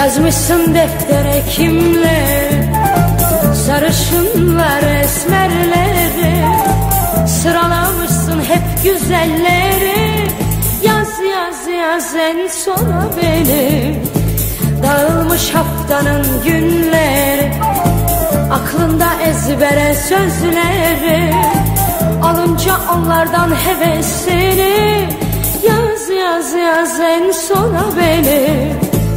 Yazmışsın deftere kimler, sarışınlar esmerleri, sıralamışsın hep güzelleri. Yaz yaz yaz en sona beni. Dağılmış haftanın günleri, aklında ezbere sözleri, alınca onlardan hevesini. Yaz yaz yaz en sona beni.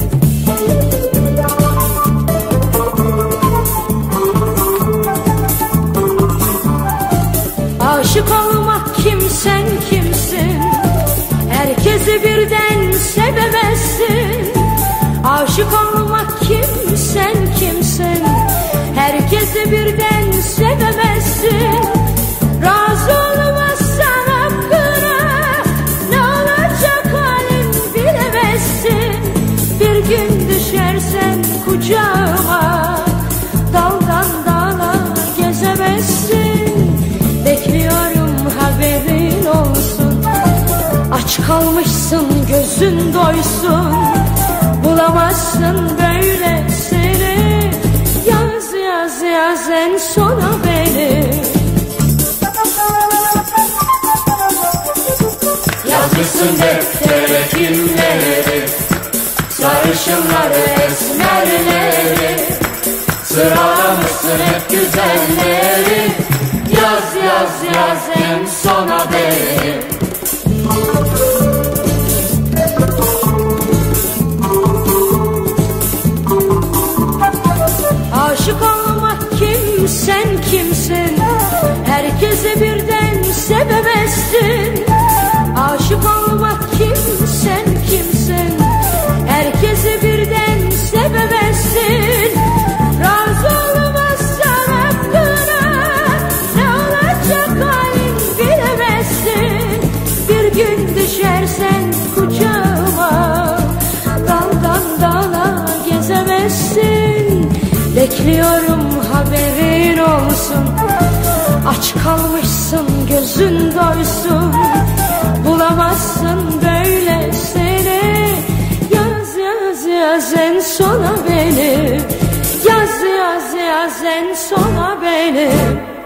Aşık olmak kimsen kimsin, herkesi birden sevemezsin. Aşık olmak kimsen kimsin, herkesi birden sevemezsin. Razı olmazsan hakkına, ne olacak halin bilemezsin. Bir gün düşersen kucağıma, daldan dala gezemezsin. Bekliyorum haberin olsun, aç kalmışsın gözün doysun. Bulamazsın böylesini. Yaz yaz yaz en sona beni. Yazmışsın deftere kimleri, sarışınları esmerleri, sıralamışsın hep güzelleri. Yaz yaz yaz en sona beni. Aşık olmak kimsen kimsin, herkesi birden sevemezsin. Aşık olmak kimsen kimsin, herkesi birden sevemezsin. Razı olmazsan hakkına, ne olacak halin bilemezsin. Bir gün düşersen kucağıma, daldan dala gezemezsin. Bekliyorum haberin olsun, aç kalmışsın gözün doysun. Bulamazsın böylesini. Yaz yaz yaz en sona beni. Yaz yaz yaz en sona beni.